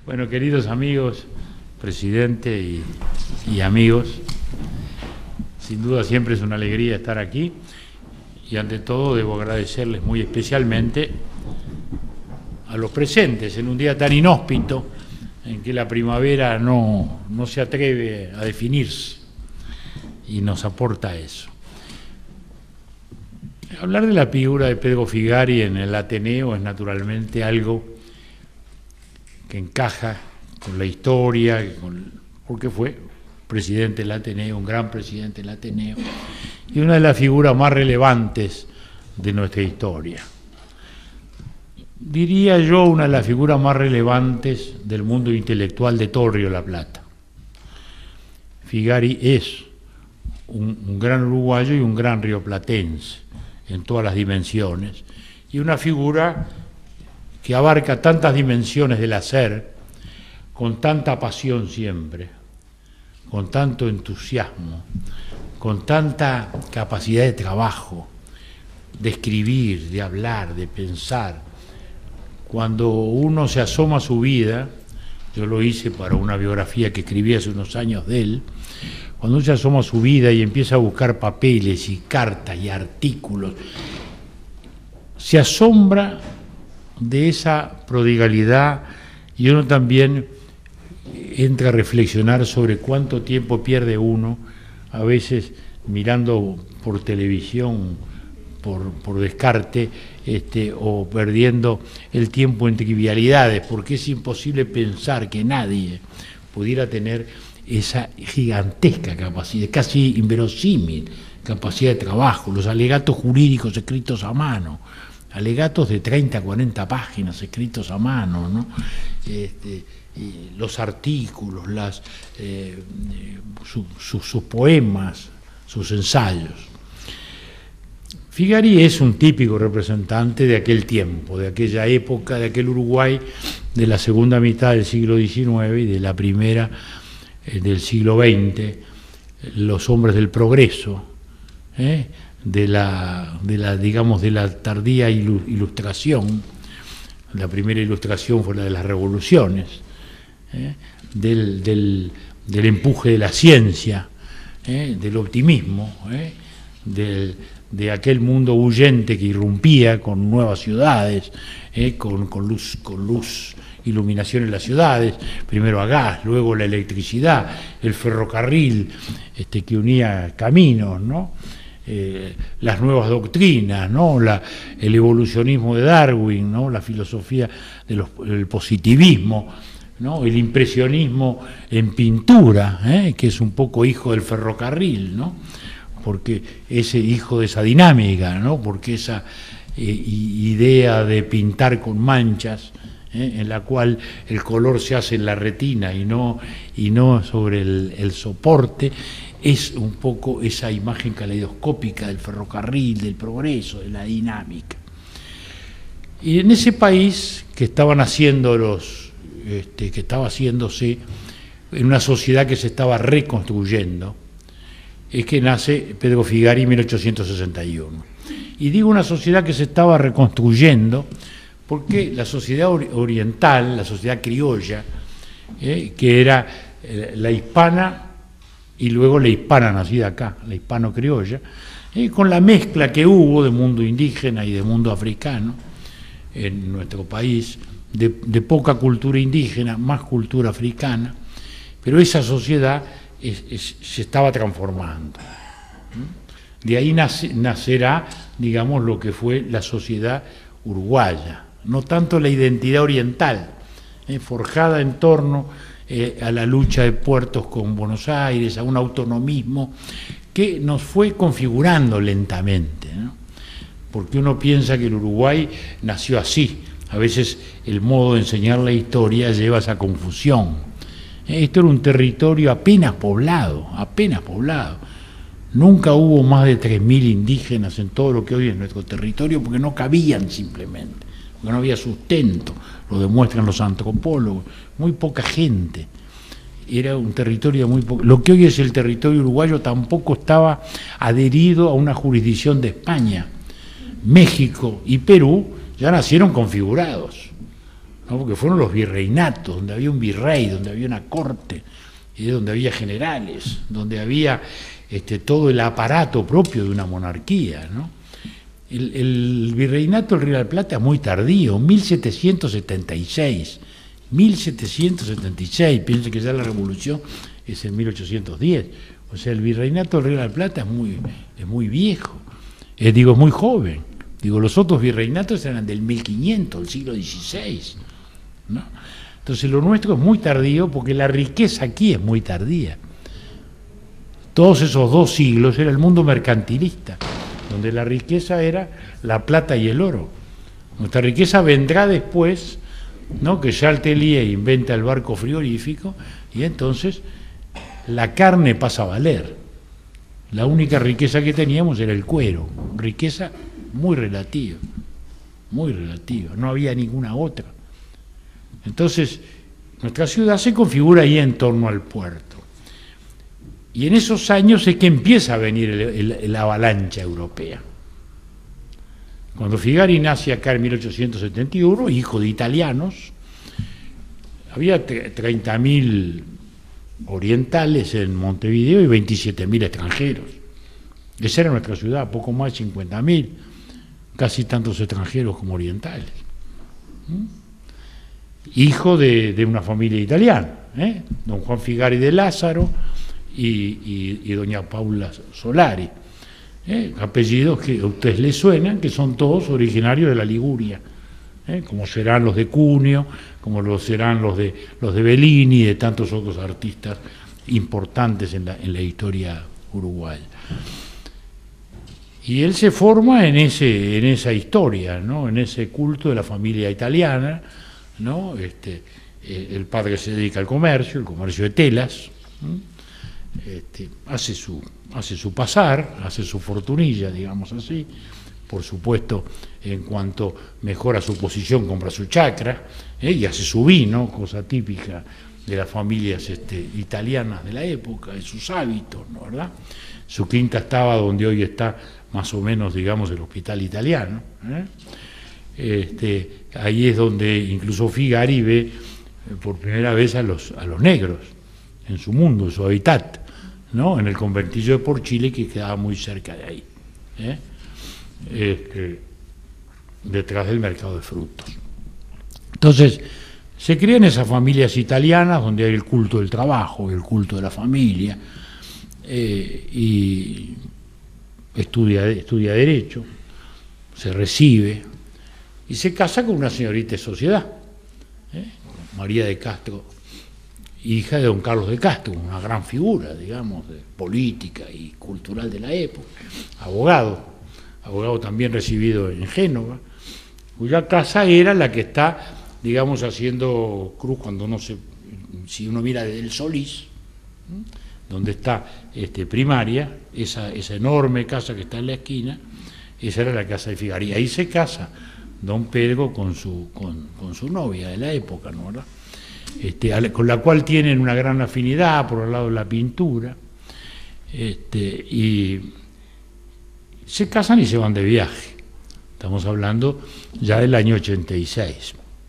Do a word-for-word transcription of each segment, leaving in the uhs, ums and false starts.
Bueno, queridos amigos, presidente y, y amigos, sin duda siempre es una alegría estar aquí y ante todo debo agradecerles muy especialmente a los presentes en un día tan inhóspito en que la primavera no, no se atreve a definirse y nos aporta eso. Hablar de la figura de Pedro Figari en el Ateneo es naturalmente algo que encaja con la historia, con, porque fue presidente del Ateneo, un gran presidente del Ateneo, y una de las figuras más relevantes de nuestra historia. Diría yo, una de las figuras más relevantes del mundo intelectual de todo Río de la Plata. Figari es un, un gran uruguayo y un gran rioplatense en todas las dimensiones, y una figura que abarca tantas dimensiones del hacer, con tanta pasión siempre, con tanto entusiasmo, con tanta capacidad de trabajo, de escribir, de hablar, de pensar. Cuando uno se asoma a su vida, yo lo hice para una biografía que escribí hace unos años de él, cuando uno se asoma a su vida y empieza a buscar papeles y cartas y artículos, se asombra de esa prodigalidad y uno también entra a reflexionar sobre cuánto tiempo pierde uno, a veces mirando por televisión, por, por descarte, este, o perdiendo el tiempo en trivialidades, porque es imposible pensar que nadie pudiera tener esa gigantesca capacidad, casi inverosímil capacidad de trabajo, los alegatos jurídicos escritos a mano, alegatos de treinta, cuarenta páginas escritos a mano, ¿no? Este, y los artículos, las, eh, su, su, sus poemas, sus ensayos. Figari es un típico representante de aquel tiempo, de aquella época, de aquel Uruguay de la segunda mitad del siglo diecinueve y de la primera eh, del siglo veinte, los hombres del progreso, ¿eh? de la, de la, digamos, de la tardía ilustración. La primera ilustración fue la de las revoluciones, ¿eh? del, del, del empuje de la ciencia, ¿eh? del optimismo, ¿eh? del, de aquel mundo huyente que irrumpía con nuevas ciudades, ¿eh? con, con luz, con luz, iluminación en las ciudades, primero a gas, luego la electricidad, el ferrocarril este, que unía caminos, ¿no? Eh, las nuevas doctrinas, ¿no? La, el evolucionismo de Darwin, ¿no? La filosofía del positivismo, ¿no? El impresionismo en pintura, ¿eh? que es un poco hijo del ferrocarril, ¿no? Porque ese hijo de esa dinámica, ¿no? Porque esa eh, idea de pintar con manchas, ¿eh? en la cual el color se hace en la retina y no, y no sobre el, el soporte, es un poco esa imagen caleidoscópica del ferrocarril, del progreso, de la dinámica. Y en ese país que estaban haciendo los, este, que estaba haciéndose en una sociedad que se estaba reconstruyendo, es que nace Pedro Figari en mil ochocientos sesenta y uno. Y digo una sociedad que se estaba reconstruyendo porque la sociedad oriental, la sociedad criolla, eh, que era eh, la hispana, y luego la hispana nacida acá, la hispano-criolla, eh, con la mezcla que hubo de mundo indígena y de mundo africano en nuestro país, de, de poca cultura indígena, más cultura africana, pero esa sociedad es, es, se estaba transformando. De ahí nace, nacerá, digamos, lo que fue la sociedad uruguaya, no tanto la identidad oriental, eh, forjada en torno Eh, a la lucha de puertos con Buenos Aires, a un autonomismo que nos fue configurando lentamente, ¿no? Porque uno piensa que el Uruguay nació así, a veces el modo de enseñar la historia lleva a esa confusión. Eh, esto era un territorio apenas poblado, apenas poblado, nunca hubo más de tres mil indígenas en todo lo que hoy es nuestro territorio porque no cabían simplemente, porque no había sustento, lo demuestran los antropólogos, muy poca gente, era un territorio muy poco. Lo que hoy es el territorio uruguayo tampoco estaba adherido a una jurisdicción de España. México y Perú ya nacieron configurados, ¿no? Porque fueron los virreinatos, donde había un virrey, donde había una corte, y donde había generales, donde había este, todo el aparato propio de una monarquía, ¿no? El, el virreinato del Río de la Plata es muy tardío, mil setecientos setenta y seis, mil setecientos setenta y seis, piensen que ya la revolución es en mil ochocientos diez, o sea, el virreinato del Río de la Plata es muy, es muy viejo, eh, digo, es muy joven, digo, los otros virreinatos eran del mil quinientos, del siglo dieciséis, ¿no? Entonces lo nuestro es muy tardío porque la riqueza aquí es muy tardía. Todos esos dos siglos era el mundo mercantilista, donde la riqueza era la plata y el oro. Nuestra riqueza vendrá después, ¿no? Que Charles Tellier inventa el barco frigorífico y entonces la carne pasa a valer. La única riqueza que teníamos era el cuero, riqueza muy relativa, muy relativa, no había ninguna otra. Entonces, nuestra ciudad se configura ahí en torno al puerto. Y en esos años es que empieza a venir el, el, la avalancha europea. Cuando Figari nace acá en mil ochocientos setenta y uno, hijo de italianos, había treinta mil orientales en Montevideo y veintisiete mil extranjeros. Esa era nuestra ciudad, poco más de cincuenta mil, casi tantos extranjeros como orientales. ¿Mm? Hijo de, de una familia italiana, ¿eh? Don Juan Figari de Lázaro y, y, y doña Paula Solari, ¿eh? Apellidos que a ustedes les suenan, que son todos originarios de la Liguria, ¿eh? Como serán los de Cuneo, como lo serán los de, los de Bellini y de tantos otros artistas importantes en la, en la historia uruguaya. Y él se forma en, ese, en esa historia, ¿no? En ese culto de la familia italiana, ¿no? Este, eh, el padre se dedica al comercio, el comercio de telas, este, hace, su, hace su pasar, hace su fortunilla, digamos así, por supuesto, en cuanto mejora su posición, compra su chacra, ¿eh? Y hace su vino, cosa típica de las familias este, italianas de la época, de sus hábitos, ¿no? ¿Verdad? Su quinta estaba donde hoy está más o menos, digamos, el hospital italiano, ¿eh? Este, ahí es donde incluso Figari ve eh, por primera vez a los, a los negros en su mundo, en su hábitat, ¿no? En el conventillo de Porchile, que quedaba muy cerca de ahí, ¿eh? Este, detrás del mercado de frutos. Entonces, se crean esas familias italianas donde hay el culto del trabajo, el culto de la familia, eh, y estudia, estudia Derecho, se recibe, y se casa con una señorita de sociedad, ¿eh? María de Castro, hija de don Carlos de Castro, una gran figura, digamos, de política y cultural de la época, abogado, abogado también recibido en Génova, cuya casa era la que está, digamos, haciendo cruz cuando no se, si uno mira desde el Solís, ¿eh? Donde está este, Primaria, esa, esa enorme casa que está en la esquina, esa era la casa de Figari, ahí se casa don Pedro con su, con, con su novia de la época, ¿no? ¿Verdad? Este, con la cual tienen una gran afinidad por el lado de la pintura, este, y se casan y se van de viaje. Estamos hablando ya del año ochenta y seis.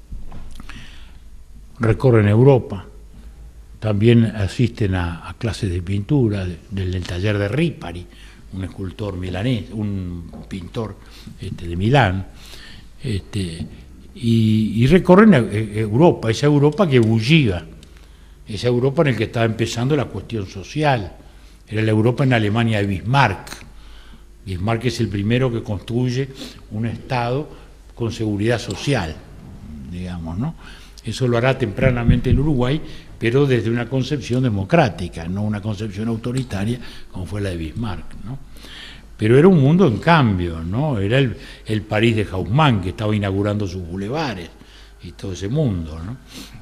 Recorren Europa, también asisten a, a clases de pintura de, del, del taller de Ripari, un escultor milanés, un pintor este, de Milán. Este, y, y recorren Europa, esa Europa que bullía, esa Europa en la que estaba empezando la cuestión social, era la Europa en Alemania de Bismarck. Bismarck es el primero que construye un Estado con seguridad social, digamos, ¿no? Eso lo hará tempranamente el Uruguay, pero desde una concepción democrática, no una concepción autoritaria como fue la de Bismarck, ¿no? Pero era un mundo en cambio, ¿no? Era el, el París de Haussmann, que estaba inaugurando sus bulevares y todo ese mundo, ¿no?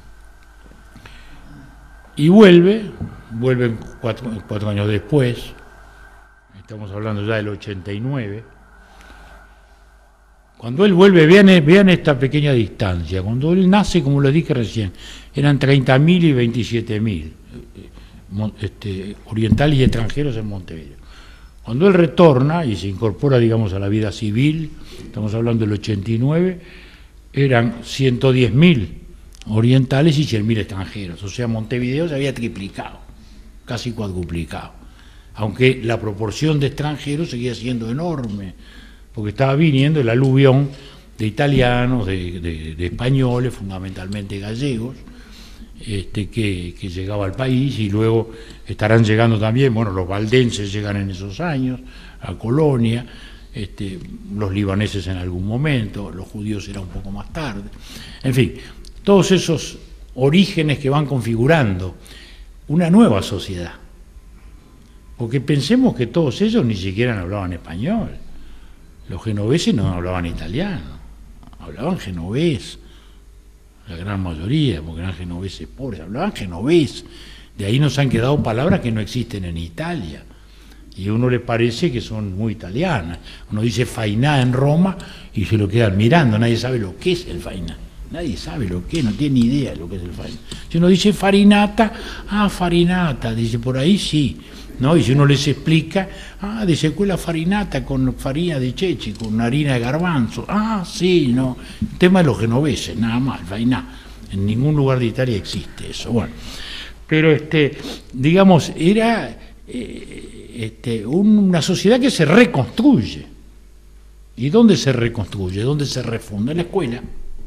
Y vuelve, vuelve cuatro, cuatro años después, estamos hablando ya del ochenta y nueve. Cuando él vuelve, vean, vean esta pequeña distancia, cuando él nace, como lo dije recién, eran treinta mil y veintisiete mil este, orientales y extranjeros en Montevideo. Cuando él retorna y se incorpora, digamos, a la vida civil, estamos hablando del ochenta y nueve, eran ciento diez mil orientales y cien mil extranjeros. O sea, Montevideo se había triplicado, casi cuadruplicado. Aunque la proporción de extranjeros seguía siendo enorme, porque estaba viniendo el aluvión de italianos, de, de, de españoles, fundamentalmente gallegos, este, que, que llegaba al país, y luego estarán llegando también, bueno, los valdenses llegan en esos años, a Colonia, este, los libaneses en algún momento, los judíos era un poco más tarde, en fin, todos esos orígenes que van configurando una nueva sociedad. Porque pensemos que todos ellos ni siquiera hablaban español. Los genoveses no hablaban italiano, hablaban genovés, la gran mayoría, porque eran genoveses pobres, hablaban genovés. De ahí nos han quedado palabras que no existen en Italia. Y a uno le parece que son muy italianas. Uno dice fainá en Roma y se lo quedan mirando, nadie sabe lo que es el fainá. Nadie sabe lo que es, no tiene ni idea de lo que es el fainá. Si uno dice farinata, ah, farinata, dice por ahí sí. ¿No? Y si uno les explica, ah, dice quella farinata con farina de chechi, con harina de garbanzo, ah, sí, no, el tema de los genoveses, nada más, fainá, en ningún lugar de Italia existe eso, bueno, pero este, digamos, era eh, este, una sociedad que se reconstruye. ¿Y dónde se reconstruye? ¿Dónde se refunda? En la escuela.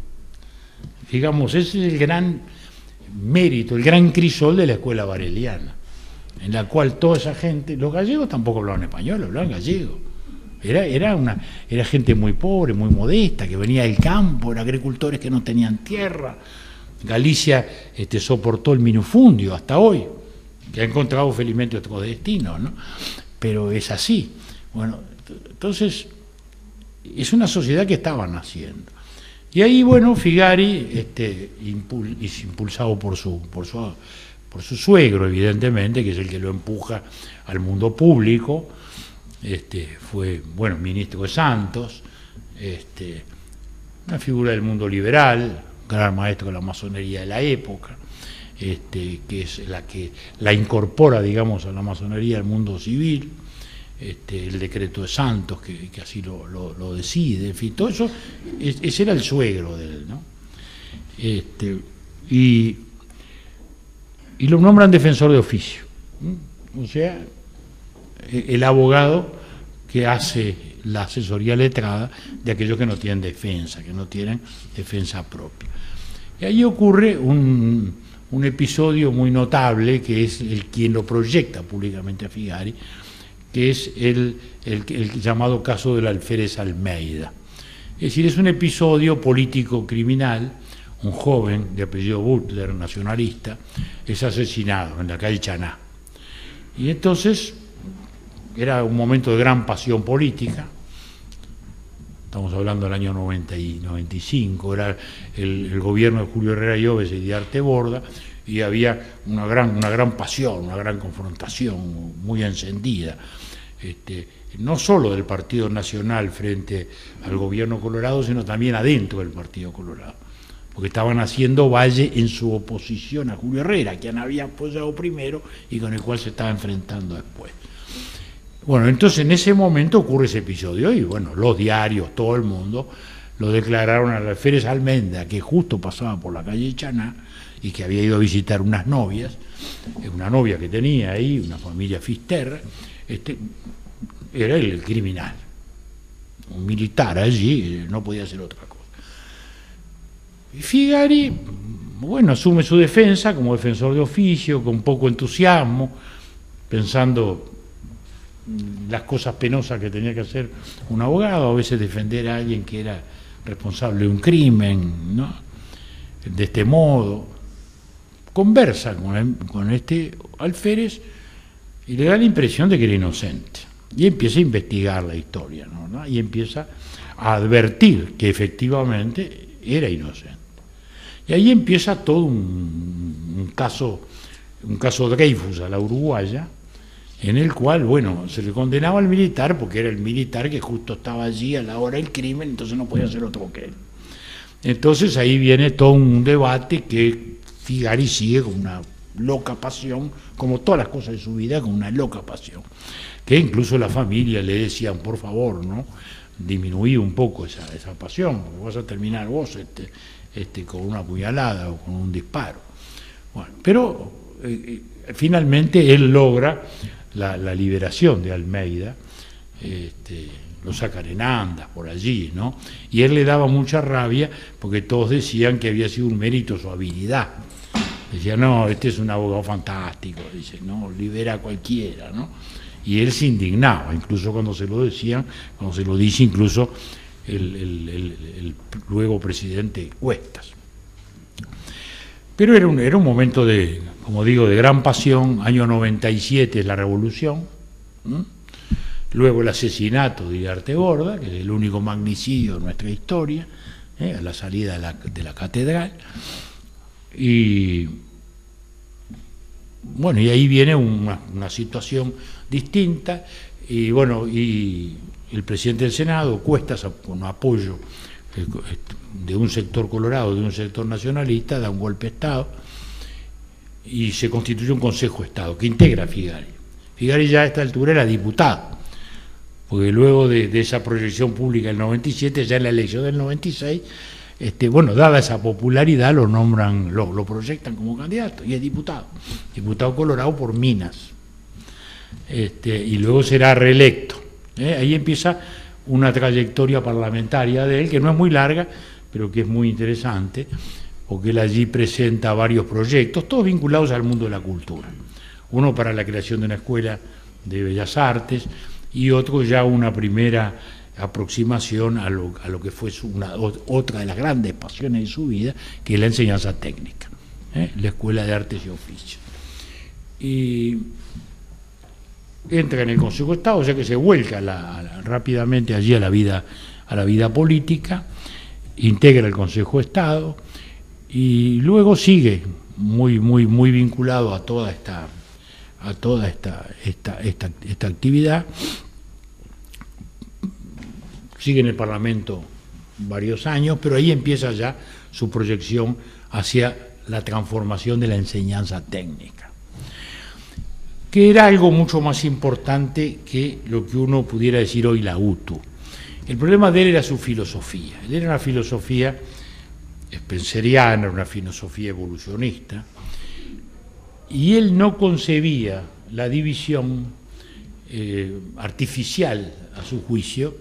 Digamos, ese es el gran mérito, el gran crisol de la escuela bareliana, en la cual toda esa gente, los gallegos tampoco hablaban español, hablaban gallego. Era, era, una, era gente muy pobre, muy modesta, que venía del campo, eran agricultores que no tenían tierra. Galicia este, soportó el minifundio hasta hoy, que ha encontrado felizmente otro destino, ¿no? Pero es así. Bueno, entonces, es una sociedad que estaba naciendo. Y ahí, bueno, Figari, este, impul, impulsado por su... Por su por su suegro, evidentemente, que es el que lo empuja al mundo público, este, fue, bueno, ministro de Santos, este, una figura del mundo liberal, gran maestro de la masonería de la época, este, que es la que la incorpora, digamos, a la masonería al mundo civil, este, el decreto de Santos, que, que así lo, lo, lo decide, en fin, todo eso, es, ese era el suegro de él, ¿no? Este, y... y lo nombran defensor de oficio, o sea, el abogado que hace la asesoría letrada de aquellos que no tienen defensa, que no tienen defensa propia. Y ahí ocurre un, un episodio muy notable, que es el quien lo proyecta públicamente a Figari, que es el, el, el llamado caso del alférez Almeida. Es decir, es un episodio político criminal. Un joven de apellido Butler, nacionalista, es asesinado en la calle Chaná. Y entonces era un momento de gran pasión política, estamos hablando del año noventa y cinco, era el, el gobierno de Julio Herrera Lloves y de Arte Borda, y había una gran, una gran pasión, una gran confrontación muy encendida, este, no solo del Partido Nacional frente al gobierno colorado, sino también adentro del Partido Colorado, porque estaban haciendo valle en su oposición a Julio Herrera, quien había apoyado primero y con el cual se estaba enfrentando después. Bueno, entonces en ese momento ocurre ese episodio y bueno, los diarios, todo el mundo, lo declararon al alférez Almeida, que justo pasaba por la calle Chaná y que había ido a visitar unas novias, una novia que tenía ahí, una familia Fisterra, este, era el criminal, un militar allí, no podía hacer otra cosa. Y Figari, bueno, asume su defensa como defensor de oficio, con poco entusiasmo, pensando las cosas penosas que tenía que hacer un abogado, a veces defender a alguien que era responsable de un crimen, ¿no? De este modo. Conversa con, el, con este alférez y le da la impresión de que era inocente. Y empieza a investigar la historia, ¿no? Y empieza a advertir que efectivamente era inocente. Y ahí empieza todo un, un caso, un caso Dreyfus a la uruguaya, en el cual, bueno, se le condenaba al militar porque era el militar que justo estaba allí a la hora del crimen, entonces no podía ser otro que él. Entonces ahí viene todo un debate que Figari sigue con una loca pasión, como todas las cosas de su vida, con una loca pasión, que incluso la familia le decían, por favor, ¿no? disminuir un poco esa, esa pasión, porque vas a terminar vos este, este, con una puñalada o con un disparo. Bueno, pero eh, finalmente él logra la, la liberación de Almeida, este, lo sacan en andas por allí, ¿no? Y él le daba mucha rabia porque todos decían que había sido un mérito su habilidad. Decía, no, este es un abogado fantástico, dice, no, libera a cualquiera, ¿no? Y él se indignaba, incluso cuando se lo decían, cuando se lo dice incluso el, el, el, el luego presidente Cuestas. Pero era un, era un momento de, como digo, de gran pasión. Año noventa y siete es la revolución, ¿no? Luego el asesinato de Artegorda, que es el único magnicidio de nuestra historia, ¿eh? A la salida de la, de la catedral. Y bueno, y ahí viene una, una situación distinta, y bueno, y el presidente del Senado, Cuestas, con apoyo de un sector colorado, de un sector nacionalista, da un golpe de Estado y se constituye un Consejo de Estado que integra a Figari. Figari ya a esta altura era diputado, porque luego de, de esa proyección pública del noventa y siete, ya en la elección del noventa y seis, Este, bueno, dada esa popularidad, lo nombran, lo, lo proyectan como candidato y es diputado, diputado colorado por Minas, este, y luego será reelecto. ¿eh? Ahí empieza una trayectoria parlamentaria de él, que no es muy larga, pero que es muy interesante, porque él allí presenta varios proyectos, todos vinculados al mundo de la cultura. Uno para la creación de una escuela de bellas artes y otro ya una primera aproximación a lo, a lo que fue su, una, otra de las grandes pasiones de su vida, que es la enseñanza técnica, ¿eh? la Escuela de Artes y Oficios. Y entra en el Consejo de Estado, o sea que se vuelca la, la, rápidamente allí a la vida, a la vida política, integra el Consejo de Estado y luego sigue muy, muy, muy vinculado a toda esta, a toda esta, esta, esta, esta actividad. Sigue en el Parlamento varios años, pero ahí empieza ya su proyección hacia la transformación de la enseñanza técnica, que era algo mucho más importante que lo que uno pudiera decir hoy la U T U. El problema de él era su filosofía. Él era una filosofía spenceriana, una filosofía evolucionista, y él no concebía la división eh, artificial, a su juicio,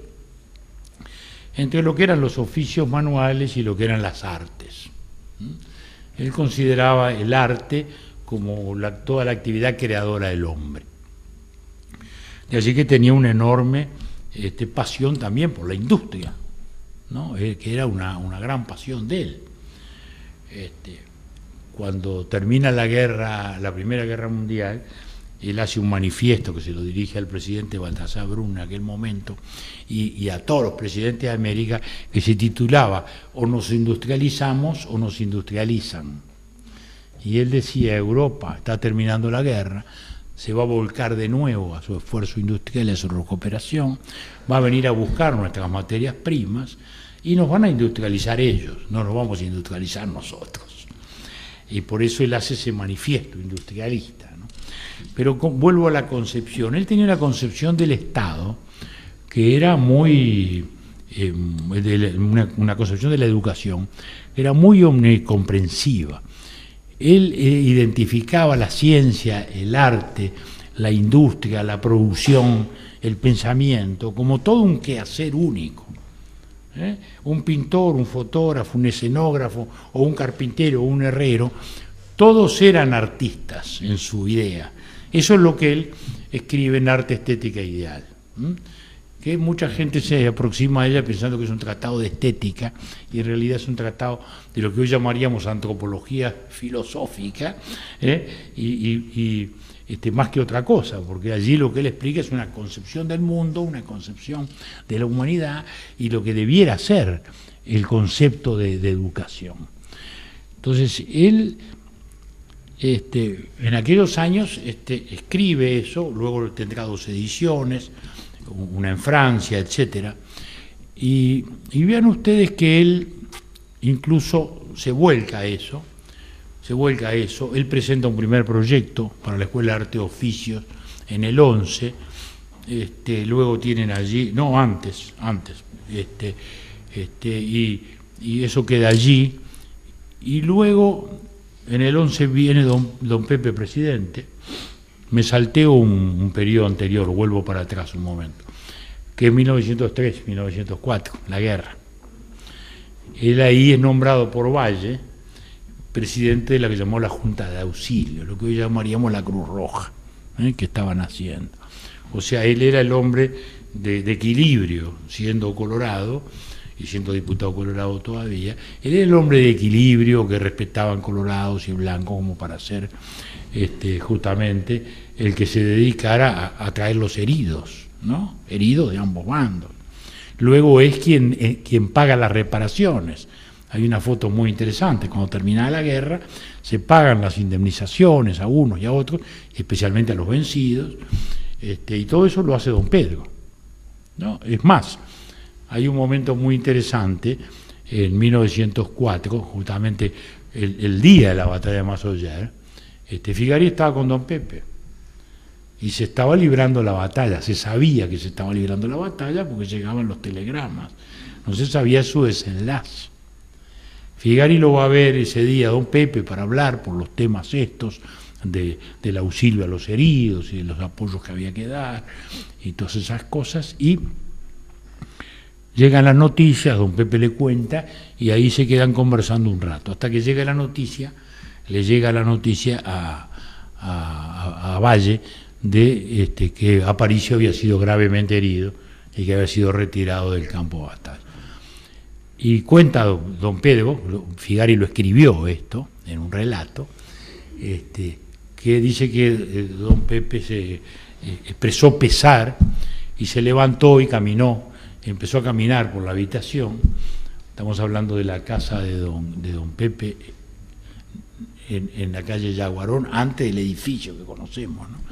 entre lo que eran los oficios manuales y lo que eran las artes. Él consideraba el arte como la, toda la actividad creadora del hombre. Y así que tenía una enorme este, pasión también por la industria, ¿no? eh, que era una, una gran pasión de él. Este, cuando termina la guerra, la Primera Guerra Mundial, él hace un manifiesto que se lo dirige al presidente Baltasar Brun en aquel momento y, y a todos los presidentes de América, que se titulaba "O nos industrializamos o nos industrializan". Y él decía, Europa está terminando la guerra, se va a volcar de nuevo a su esfuerzo industrial y a su recuperación, va a venir a buscar nuestras materias primas y nos van a industrializar ellos, no nos vamos a industrializar nosotros. Y por eso él hace ese manifiesto industrialista. Pero con, vuelvo a la concepción. Él tenía una concepción del Estado que era muy, eh, de una, una concepción de la educación, que era muy omnicomprensiva. Él eh, identificaba la ciencia, el arte, la industria, la producción, el pensamiento, como todo un quehacer único. ¿eh? Un pintor, un fotógrafo, un escenógrafo, o un carpintero, o un herrero, todos eran artistas en su idea. Eso es lo que él escribe en Arte, Estética e Ideal, ¿m? que mucha gente se aproxima a ella pensando que es un tratado de estética, y en realidad es un tratado de lo que hoy llamaríamos antropología filosófica, ¿eh? y, y, y este, más que otra cosa, porque allí lo que él explica es una concepción del mundo, una concepción de la humanidad, y lo que debiera ser el concepto de, de educación. Entonces, él... Este, en aquellos años este, escribe eso, luego tendrá dos ediciones, una en Francia, etcétera, y, y vean ustedes que él incluso se vuelca a eso, se vuelca a eso, él presenta un primer proyecto para la Escuela de Arte y Oficios en el once, este, luego tienen allí, no, antes, antes, este, este, y, y eso queda allí, y luego en el once viene don, don Pepe presidente. Me salteo un, un periodo anterior, vuelvo para atrás un momento, que es mil novecientos tres, mil novecientos cuatro, la guerra. Él ahí es nombrado por Valle presidente de la que llamó la Junta de Auxilio, lo que hoy llamaríamos la Cruz Roja, ¿eh? que estaban haciendo. O sea, él era el hombre de, de equilibrio, siendo colorado, y siendo diputado colorado todavía, él era el hombre de equilibrio que respetaban colorados y blancos como para ser este, justamente el que se dedicara a, a traer los heridos, ¿no? Heridos de ambos bandos. Luego es quien, eh, quien paga las reparaciones. Hay una foto muy interesante, cuando termina la guerra se pagan las indemnizaciones a unos y a otros, especialmente a los vencidos, este, y todo eso lo hace don Pedro, ¿no? Es más, hay un momento muy interesante en mil novecientos cuatro, justamente el, el día de la batalla de Massoyer, este, Figari estaba con don Pepe y se estaba librando la batalla, se sabía que se estaba librando la batalla porque llegaban los telegramas, no se sabía su desenlace. Figari lo va a ver ese día don Pepe para hablar por los temas estos de, del auxilio a los heridos y de los apoyos que había que dar y todas esas cosas, y llegan las noticias, don Pepe le cuenta y ahí se quedan conversando un rato, hasta que llega la noticia, le llega la noticia a, a, a Valle de este, que Aparicio había sido gravemente herido y que había sido retirado del campo de batalla. Y cuenta don Pedro, Figari lo escribió esto en un relato, este, que dice que eh, don Pepe se eh, expresó pesar y se levantó y caminó, empezó a caminar por la habitación. Estamos hablando de la casa de don, de don Pepe en, en la calle Yaguarón, antes del edificio que conocemos, ¿no?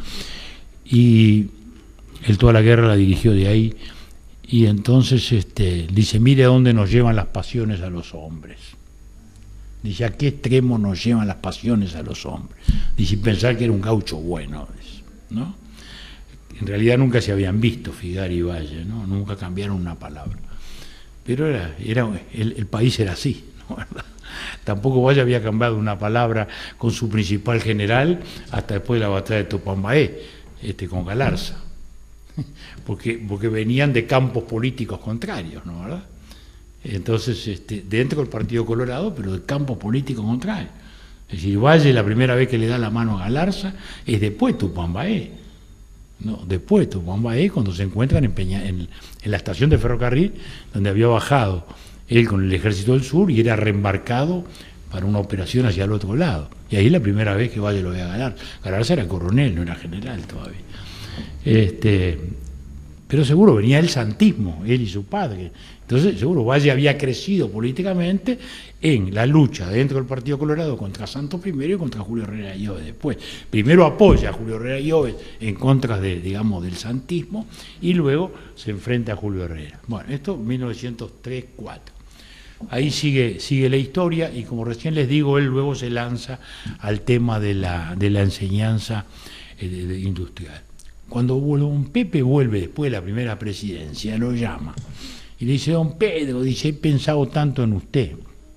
Y él toda la guerra la dirigió de ahí. Y entonces este, dice, mire a dónde nos llevan las pasiones a los hombres. Dice, ¿a qué extremo nos llevan las pasiones a los hombres? Dice, pensar que era un gaucho bueno, ¿no? En realidad nunca se habían visto Figari y Valle, ¿no? Nunca cambiaron una palabra. Pero era, era el, el país era así, ¿no? ¿Verdad? Tampoco Valle había cambiado una palabra con su principal general hasta después de la batalla de Tupambaé, este, con Galarza. Porque, porque venían de campos políticos contrarios, ¿no? ¿Verdad? Entonces, este, dentro del Partido Colorado, pero de campos políticos contrarios. Es decir, Valle, la primera vez que le da la mano a Galarza, es después de Tupambaé. No, después de Tupambaé, cuando se encuentran en, Peña, en, en la estación de ferrocarril, donde había bajado él con el Ejército del Sur y era reembarcado para una operación hacia el otro lado. Y ahí es la primera vez que Valle lo ve a Galarza. Galarza era coronel, no era general todavía. Este, pero seguro venía el santismo, él y su padre. Entonces seguro Valle había crecido políticamente en la lucha dentro del Partido Colorado contra Santos primero y contra Julio Herrera Lloves después. Primero apoya a Julio Herrera Lloves en contra de, digamos, del santismo, y luego se enfrenta a Julio Herrera. Bueno, esto mil novecientos tres cuatro. Ahí sigue, sigue la historia, y como recién les digo, él luego se lanza al tema de la, de la enseñanza eh, de, de industrial. Cuando don Pepe vuelve después de la primera presidencia, lo llama y le dice, don Pedro, dice, he pensado tanto en usted,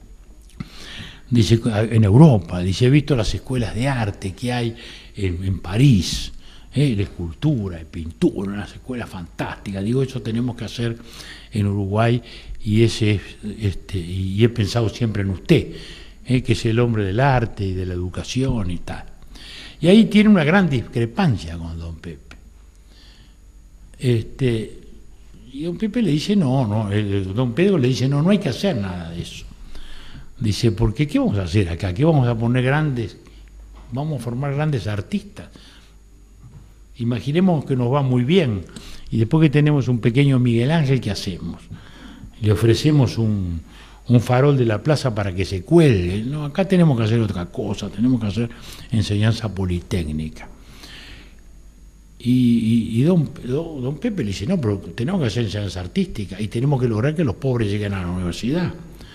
dice, en Europa, dice, he visto las escuelas de arte que hay en, en París, eh, de escultura, de pintura, unas escuelas fantásticas, digo, eso tenemos que hacer en Uruguay, y ese este, y he pensado siempre en usted, eh, que es el hombre del arte y de la educación y tal. Y ahí tiene una gran discrepancia con don Pepe. Este, y don Pepe le dice, no, no, el, don Pedro le dice, no, no hay que hacer nada de eso. Dice, ¿por qué? ¿Qué vamos a hacer acá? ¿Qué vamos a poner grandes? Vamos a formar grandes artistas. Imaginemos que nos va muy bien, y después que tenemos un pequeño Miguel Ángel, ¿qué hacemos? Le ofrecemos un, un farol de la plaza para que se cuelgue. No, acá tenemos que hacer otra cosa, tenemos que hacer enseñanza politécnica. Y, y, y don, don Pepe le dice, no, pero tenemos que hacer enseñanza artística y tenemos que lograr que los pobres lleguen a la universidad.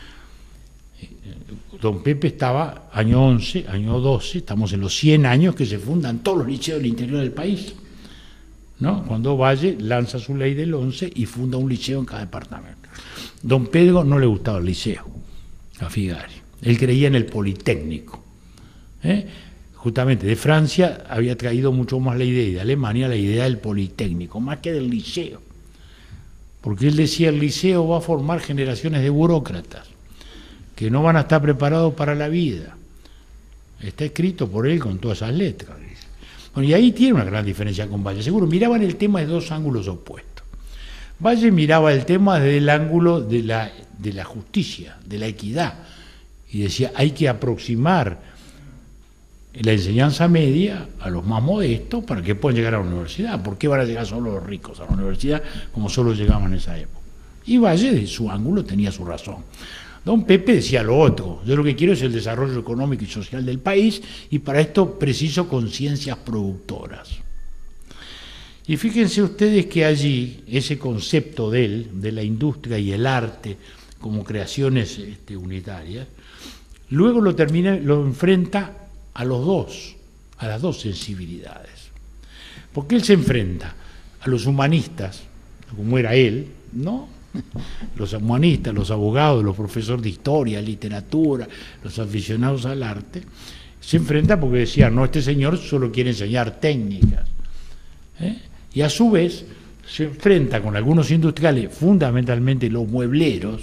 Don Pepe estaba año once, año doce, estamos en los cien años que se fundan todos los liceos del interior del país. ¿no? Cuando Valle lanza su ley del once y funda un liceo en cada departamento. Don Pedro no le gustaba el liceo, a Figari. Él creía en el Politécnico. ¿eh? Justamente de Francia había traído mucho más la idea, y de Alemania la idea del Politécnico, más que del liceo. Porque él decía, el liceo va a formar generaciones de burócratas, que no van a estar preparados para la vida. Está escrito por él con todas esas letras. Bueno, y ahí tiene una gran diferencia con Valle. Seguro, miraban el tema de dos ángulos opuestos. Valle miraba el tema desde el ángulo de la, de la justicia, de la equidad, y decía, hay que aproximar la enseñanza media a los más modestos para que puedan llegar a la universidad. ¿Por qué van a llegar solo los ricos a la universidad como solo llegaban en esa época? Y Valle, de su ángulo, tenía su razón. Don Pepe decía lo otro, yo lo que quiero es el desarrollo económico y social del país, y para esto preciso conciencias productoras. Y fíjense ustedes que allí, ese concepto de él, de la industria y el arte como creaciones este, unitarias, luego lo, termina, lo enfrenta a los dos, a las dos sensibilidades. Porque él se enfrenta a los humanistas, como era él, ¿no? Los humanistas, los abogados, los profesores de historia, literatura, los aficionados al arte, se enfrenta porque decía, no, este señor solo quiere enseñar técnicas. ¿eh? Y a su vez se enfrenta con algunos industriales, fundamentalmente los muebleros,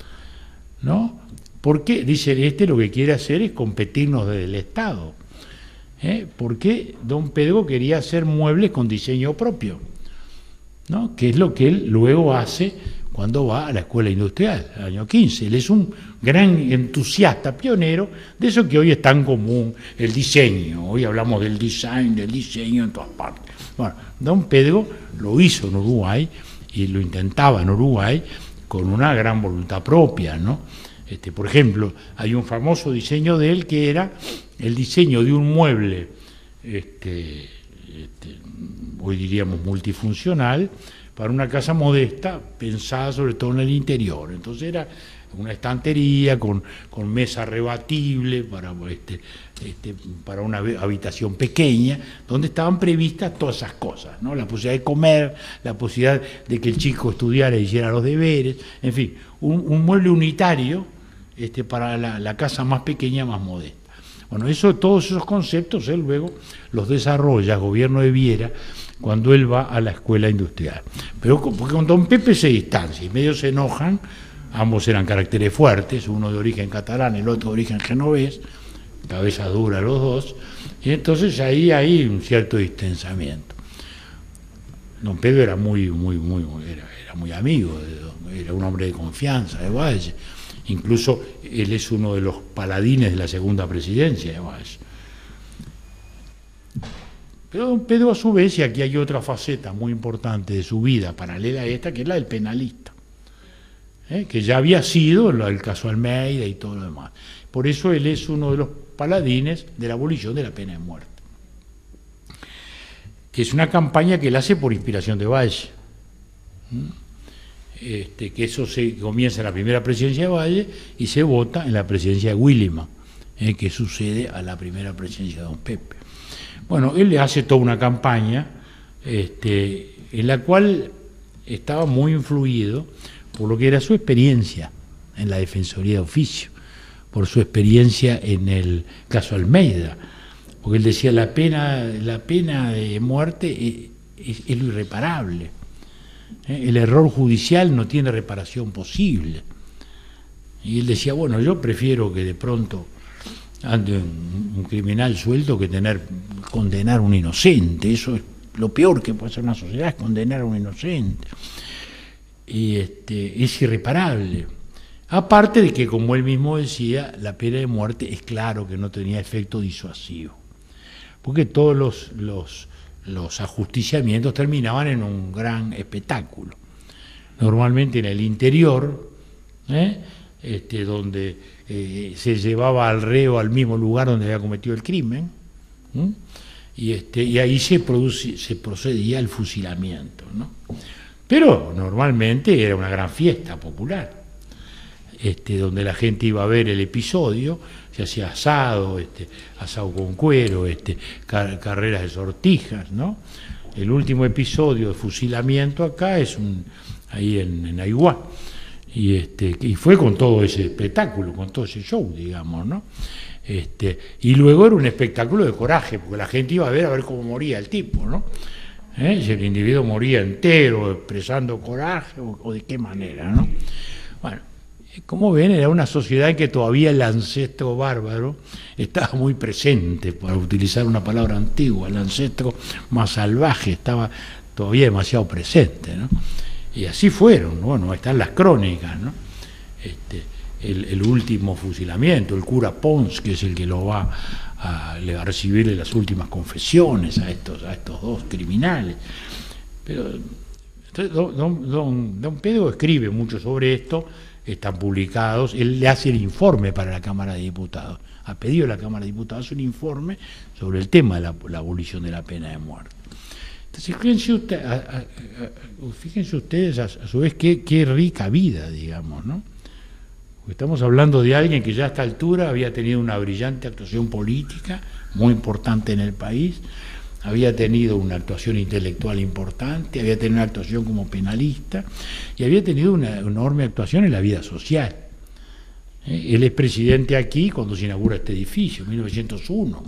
¿no? Porque, dice este, lo que quiere hacer es competirnos desde el Estado. ¿eh? Porque don Pedro quería hacer muebles con diseño propio, ¿no? Que es lo que él luego hace cuando va a la escuela industrial, el año quince. Él es un gran entusiasta, pionero, de eso que hoy es tan común, el diseño. Hoy hablamos del design, del diseño en todas partes. Bueno, don Pedro lo hizo en Uruguay y lo intentaba en Uruguay con una gran voluntad propia, ¿no? Este, por ejemplo, hay un famoso diseño de él que era el diseño de un mueble, este, este, hoy diríamos multifuncional, para una casa modesta, pensada sobre todo en el interior. Entonces era una estantería con, con mesa rebatible para, este, este, para una habitación pequeña, donde estaban previstas todas esas cosas, ¿no? La posibilidad de comer, la posibilidad de que el chico estudiara y hiciera los deberes, en fin, un, un mueble unitario este, para la, la casa más pequeña, más modesta. Bueno, eso, todos esos conceptos él luego los desarrolla, el gobierno de Viera, cuando él va a la escuela industrial. Pero porque con don Pepe se distancia y medio se enojan, ambos eran caracteres fuertes, uno de origen catalán, el otro de origen genovés, cabeza dura los dos, y entonces ahí hay un cierto distanciamiento. Don Pedro era muy, muy, muy, era, era muy amigo, de, era un hombre de confianza de Valle, incluso él es uno de los paladines de la segunda presidencia de Valle. Pero don Pedro a su vez, y aquí hay otra faceta muy importante de su vida, paralela a esta, que es la del penalista, ¿eh? que ya había sido el caso Almeida y todo lo demás. Por eso él es uno de los paladines de la abolición de la pena de muerte, que es una campaña que él hace por inspiración de Valle. Este, que eso se comienza en la primera presidencia de Valle y se vota en la presidencia de Williman, ¿eh? que sucede a la primera presidencia de don Pepe. Bueno, él le hace toda una campaña este, en la cual estaba muy influido por lo que era su experiencia en la Defensoría de Oficio, por su experiencia en el caso Almeida, porque él decía la pena, la pena de muerte es, es, es lo irreparable. ¿eh? El error judicial no tiene reparación posible. Y él decía, bueno, yo prefiero que de pronto ande un, un criminal suelto que tener condenar a un inocente. Eso es lo peor que puede hacer una sociedad, es condenar a un inocente. Y este, es irreparable. Aparte de que, como él mismo decía, la pena de muerte es claro que no tenía efecto disuasivo, porque todos los, los, los ajusticiamientos terminaban en un gran espectáculo. Normalmente en el interior, ¿eh? este, donde Eh, se llevaba al reo al mismo lugar donde había cometido el crimen, ¿eh? y, este, y ahí se, produce, se procedía al fusilamiento, ¿no? Pero normalmente era una gran fiesta popular, este, donde la gente iba a ver el episodio, se hacía asado, este, asado con cuero, este, car carreras de sortijas, ¿no? el último episodio de fusilamiento acá es un, ahí en, en Aiguá, y, este, y fue con todo ese espectáculo, con todo ese show, digamos, ¿no? Este, y luego era un espectáculo de coraje, porque la gente iba a ver a ver cómo moría el tipo, ¿no? ¿Eh? Si el individuo moría entero, expresando coraje, o, o de qué manera, ¿no? Bueno, como ven, era una sociedad en que todavía el ancestro bárbaro estaba muy presente, para utilizar una palabra antigua, el ancestro más salvaje estaba todavía demasiado presente, ¿no? Y así fueron, bueno, están las crónicas, ¿no? Este, el, el último fusilamiento, el cura Pons, que es el que lo va a, le va a recibirle las últimas confesiones a estos, a estos dos criminales. Pero entonces, don, don, don, don Pedro escribe mucho sobre esto, están publicados, él le hace el informe para la Cámara de Diputados, ha pedido a la Cámara de Diputados un informe sobre el tema de la, la abolición de la pena de muerte. Entonces, fíjense, usted, a, a, a, fíjense ustedes a, a su vez qué, qué rica vida, digamos, ¿no? Porque estamos hablando de alguien que ya a esta altura había tenido una brillante actuación política, muy importante en el país, había tenido una actuación intelectual importante, había tenido una actuación como penalista y había tenido una enorme actuación en la vida social. ¿Eh? Él es presidente aquí cuando se inaugura este edificio, en mil novecientos uno.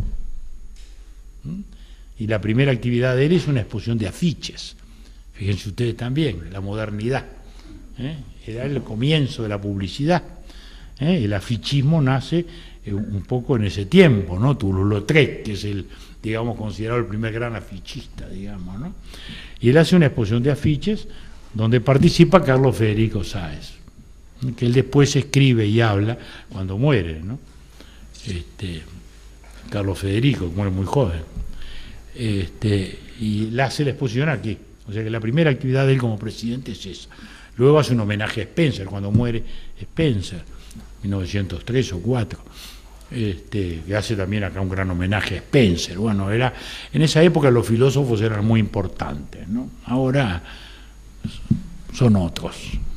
¿Mm? Y la primera actividad de él es una exposición de afiches. Fíjense ustedes también, la modernidad. ¿Eh? Era el comienzo de la publicidad. ¿Eh? El afichismo nace eh, un poco en ese tiempo, ¿no? Toulouse-Lautrec, que es el, digamos, considerado el primer gran afichista, digamos, ¿no? Y él hace una exposición de afiches donde participa Carlos Federico Sáez, que él después escribe y habla cuando muere, ¿no? Este, Carlos Federico, que muere muy joven, este, y le hace la exposición aquí. O sea que la primera actividad de él como presidente es esa. Luego hace un homenaje a Spencer, cuando muere Spencer, mil novecientos tres o cuatro. Este, que hace también acá un gran homenaje a Spencer. Bueno, era, en esa época los filósofos eran muy importantes, ¿no? Ahora son otros,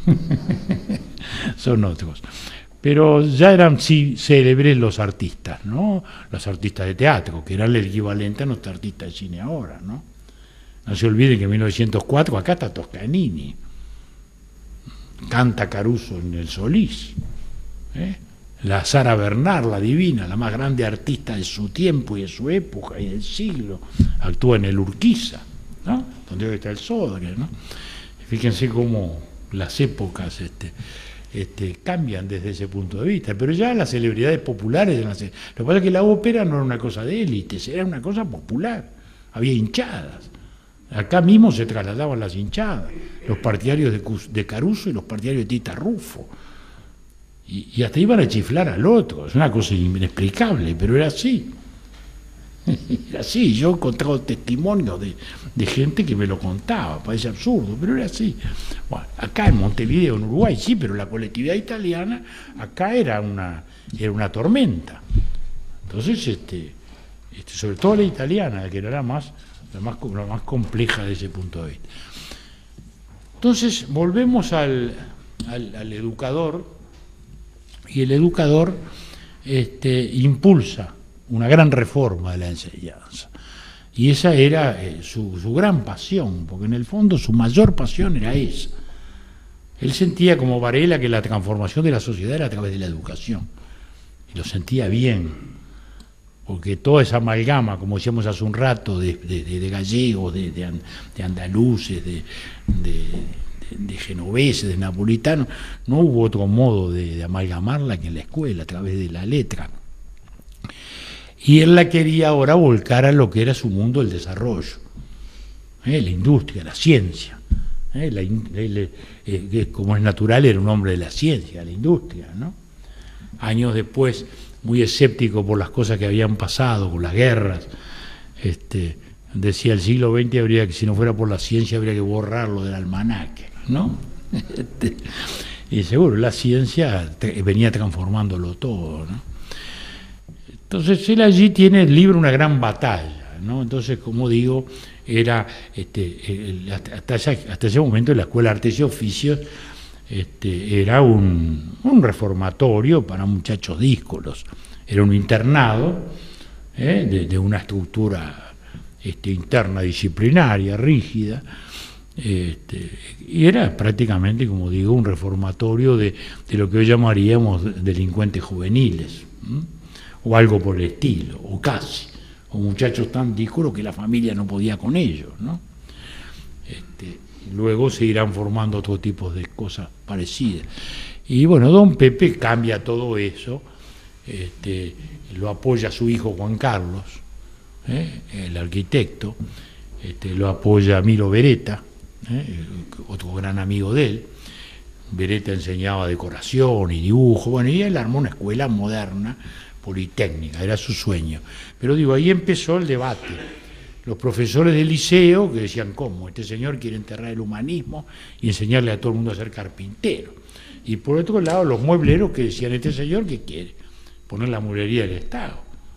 son otros. Pero ya eran sí célebres los artistas, ¿no? Los artistas de teatro, que eran el equivalente a nuestros artistas de cine ahora, ¿no? No se olviden que en mil novecientos cuatro acá está Toscanini, canta Caruso en el Solís, ¿eh? La Sara Bernard, la divina, la más grande artista de su tiempo y de su época y del siglo, actúa en el Urquiza, ¿no? Donde hoy está el Sodre, ¿no? Fíjense cómo las épocas este, este, cambian desde ese punto de vista, pero ya las celebridades populares, lo que pasa es que la ópera no era una cosa de élites, era una cosa popular, había hinchadas. Acá mismo se trasladaban las hinchadas, los partidarios de, de Caruso y los partidarios de Tita Rufo. Y, y hasta iban a chiflar al otro, es una cosa inexplicable, pero era así. Era así, yo he encontrado testimonios de, de gente que me lo contaba, parece absurdo, pero era así. Bueno, acá en Montevideo, en Uruguay, sí, pero la colectividad italiana, acá era una, era una tormenta. Entonces, este, este, sobre todo la italiana, que era la más, la, más, la más compleja de ese punto de vista. Entonces, volvemos al, al, al educador, y el educador este, impulsa una gran reforma de la enseñanza. Y esa era eh, su, su gran pasión, porque en el fondo su mayor pasión era esa. Él sentía como Varela que la transformación de la sociedad era a través de la educación. Y lo sentía bien, porque toda esa amalgama, como decíamos hace un rato, de, de, de gallegos, de, de, de andaluces, de... de de genoveses, de napolitanos, no hubo otro modo de, de amalgamarla que en la escuela, a través de la letra. Y él la quería ahora volcar a lo que era su mundo del desarrollo, ¿eh? La industria, la ciencia. ¿eh? La, él, eh, como es natural, era un hombre de la ciencia, la industria, ¿no? Años después, muy escéptico por las cosas que habían pasado, por las guerras, este, decía el siglo veinte habría que, si no fuera por la ciencia, habría que borrarlo del almanaque, ¿no? Y seguro, la ciencia venía transformándolo todo, ¿no? Entonces él allí tiene el libro una gran batalla, ¿no? Entonces, como digo, era este, el, hasta, ese, hasta ese momento en la Escuela de Artes y Oficios este, era un, un reformatorio para muchachos díscolos, era un internado ¿eh? de, de una estructura este, interna disciplinaria, rígida, este, y era prácticamente, como digo, un reformatorio de, de lo que hoy llamaríamos delincuentes juveniles, ¿m? o algo por el estilo, o casi, o muchachos tan discuros que la familia no podía con ellos, ¿no? Este, luego se irán formando otro tipo de cosas parecidas. Y bueno, don Pepe cambia todo eso, este, lo apoya su hijo Juan Carlos, ¿eh? el arquitecto, este, lo apoya Milo Beretta, ¿eh? otro gran amigo de él. Beretta enseñaba decoración y dibujo, bueno, y él armó una escuela moderna, politécnica, era su sueño. Pero digo, ahí empezó el debate. Los profesores del liceo que decían, ¿cómo? Este señor quiere enterrar el humanismo y enseñarle a todo el mundo a ser carpintero. Y por otro lado, los muebleros que decían, este señor, ¿qué quiere? Poner la mueblería del Estado.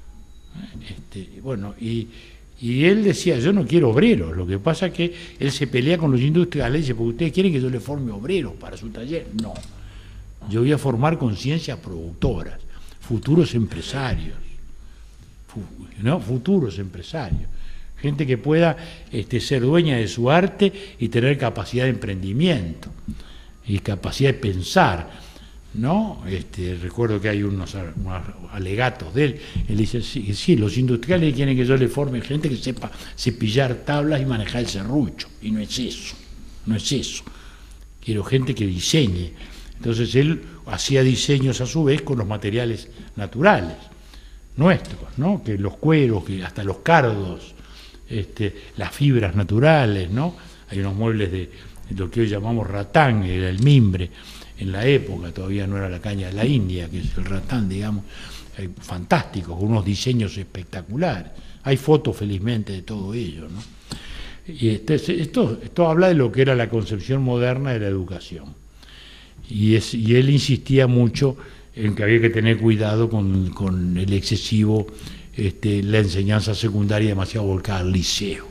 Este, bueno, y, y él decía, yo no quiero obreros. Lo que pasa es que él se pelea con los industriales y dice, porque ustedes quieren que yo le forme obreros para su taller. No, yo voy a formar conciencias productoras, futuros empresarios, ¿no? Futuros empresarios. Gente que pueda este, ser dueña de su arte y tener capacidad de emprendimiento y capacidad de pensar, ¿no? Este, recuerdo que hay unos, unos alegatos de él. Él dice, sí, sí, los industriales quieren que yo le forme gente que sepa cepillar tablas y manejar el serrucho, y no es eso, no es eso. Quiero gente que diseñe. Entonces él hacía diseños a su vez con los materiales naturales, nuestros, ¿no? Que los cueros, que hasta los cardos, Este, las fibras naturales, ¿no? Hay unos muebles de, de lo que hoy llamamos ratán, era el mimbre, en la época todavía no era la caña de la India, que es el ratán, digamos, hay fantásticos, con unos diseños espectaculares. Hay fotos, felizmente, de todo ello, ¿no? Y este, esto, esto habla de lo que era la concepción moderna de la educación. Y, es, y él insistía mucho en que había que tener cuidado con, con el excesivo Este, la enseñanza secundaria demasiado volcada al liceo.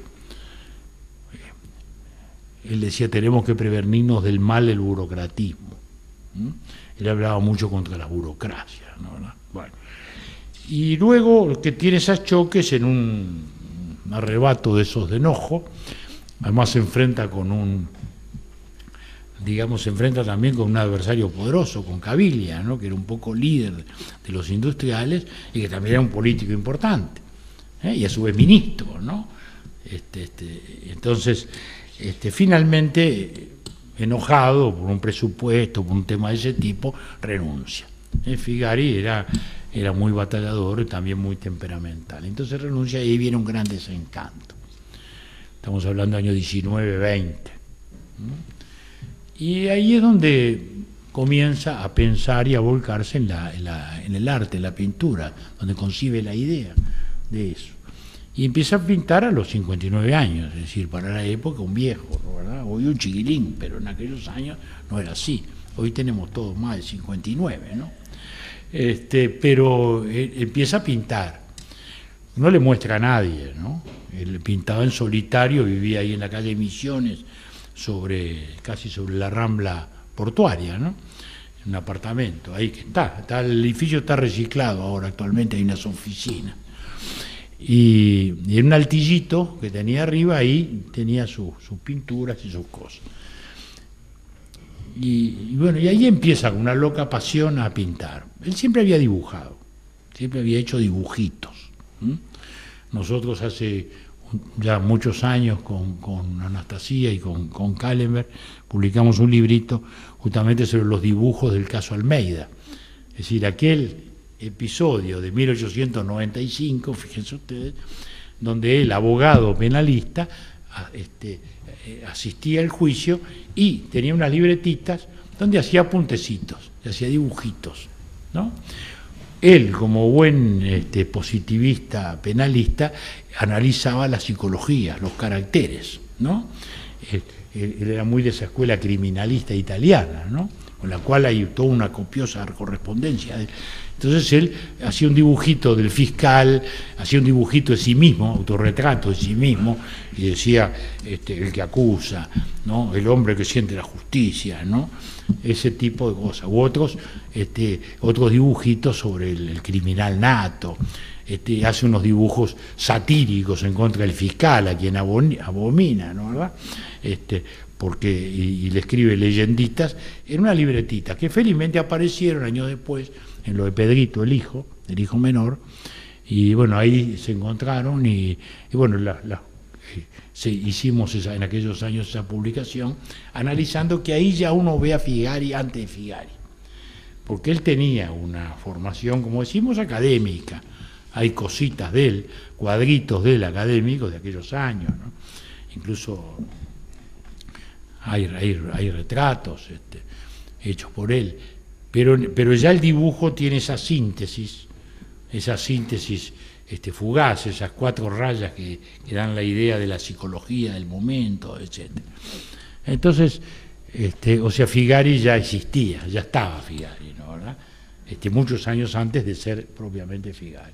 Él decía, tenemos que prevenirnos del mal del burocratismo. ¿Mm? Él hablaba mucho contra las burocracias, ¿no? Bueno. Y luego que tiene esos choques en un, un arrebato de esos de enojo, además se enfrenta con un, digamos, se enfrenta también con un adversario poderoso, con Caviglia, ¿no? Que era un poco líder de los industriales y que también era un político importante, ¿eh? Y a su vez ministro, ¿no? Este, este, entonces, este, finalmente, enojado por un presupuesto, por un tema de ese tipo, renuncia. ¿Eh? Figari era, era muy batallador y también muy temperamental. Entonces renuncia y ahí viene un gran desencanto. Estamos hablando del año diecinueve, veinte. ¿no? Y ahí es donde comienza a pensar y a volcarse en, la, en, la, en el arte, en la pintura, donde concibe la idea de eso. Y empieza a pintar a los cincuenta y nueve años, es decir, para la época un viejo, ¿verdad? Hoy un chiquilín, pero en aquellos años no era así. Hoy tenemos todos más de cincuenta y nueve, ¿no? Este, pero él empieza a pintar. No le muestra a nadie, ¿no? Él pintaba en solitario, vivía ahí en la calle Misiones, sobre casi sobre la Rambla portuaria, ¿no? En un apartamento, ahí que está, está, el edificio está reciclado ahora, actualmente hay unas oficinas. Y, y en un altillito que tenía arriba, ahí tenía su, sus pinturas y sus cosas. Y, y bueno, y ahí empieza con una loca pasión a pintar. Él siempre había dibujado, siempre había hecho dibujitos. ¿Mm? Nosotros hace ya muchos años con, con Anastasia y con, con Kallenberg publicamos un librito justamente sobre los dibujos del caso Almeida. Es decir, aquel episodio de mil ochocientos noventa y cinco, fíjense ustedes, donde el abogado penalista este, asistía al juicio y tenía unas libretitas donde hacía apuntecitos, hacía dibujitos, ¿no? Él, como buen este, positivista penalista, analizaba la psicología, los caracteres, ¿no? Él, él era muy de esa escuela criminalista italiana, ¿no? Con la cual hay toda una copiosa correspondencia. Entonces él hacía un dibujito del fiscal, hacía un dibujito de sí mismo, autorretrato de sí mismo, y decía este, el que acusa, ¿no? El hombre que siente la justicia, ¿no? Ese tipo de cosas. U otros, este, otros dibujitos sobre el, el criminal nato. este, hace unos dibujos satíricos en contra del fiscal, a quien abomina, ¿no? ¿Verdad? Este, porque, y, y le escribe leyenditas en una libretita, que felizmente aparecieron años después en lo de Pedrito, el hijo, el hijo menor, y bueno, ahí se encontraron y, y bueno, la, la, se, hicimos esa, en aquellos años esa publicación, analizando que ahí ya uno ve a Figari antes de Figari, porque él tenía una formación, como decimos, académica. Hay cositas de él, cuadritos de él académicos de aquellos años, ¿no? Incluso hay, hay, hay retratos este, hechos por él, pero, pero ya el dibujo tiene esa síntesis, esa síntesis este, fugaz, esas cuatro rayas que, que dan la idea de la psicología del momento, etcétera. Entonces, este, o sea, Figari ya existía, ya estaba Figari, ¿no? ¿Verdad? Este, muchos años antes de ser propiamente Figari.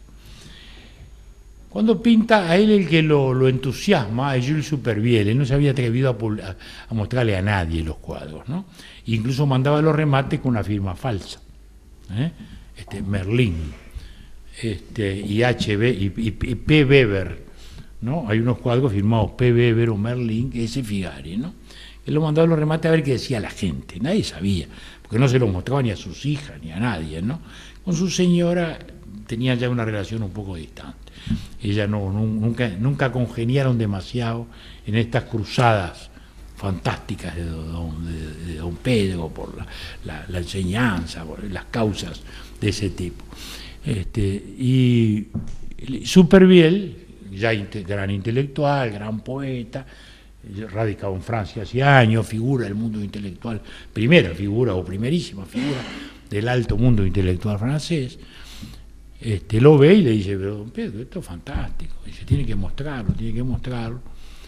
Cuando pinta, a él el que lo, lo entusiasma es Jules Supervielle. Él no se había atrevido a, a mostrarle a nadie los cuadros, ¿no? Incluso mandaba los remates con una firma falsa, ¿eh? este, Merlin, este, y H B y, y, y P. Weber, ¿no? Hay unos cuadros firmados P. Weber o Merlin, que es ese Figari, ¿no? Él lo mandaba los remates a ver qué decía la gente. Nadie sabía, porque no se lo mostraba ni a sus hijas ni a nadie, ¿no? Con su señora tenía ya una relación un poco distante. Ella no, nunca, nunca congeniaron demasiado en estas cruzadas fantásticas de don, de, de don Pedro por la, la, la enseñanza, por las causas de ese tipo. Este, y Supervielle, ya inte, gran intelectual, gran poeta, radicado en Francia hace años, figura del mundo intelectual, primera figura o primerísima figura del alto mundo intelectual francés. Este, lo ve y le dice, pero don Pedro, esto es fantástico, dice, tiene que mostrarlo, tiene que mostrarlo.